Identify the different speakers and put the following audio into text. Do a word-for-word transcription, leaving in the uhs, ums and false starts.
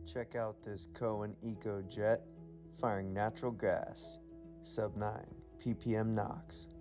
Speaker 1: Check out this Coen Eco-Jet firing natural gas, sub nine P P M NOx.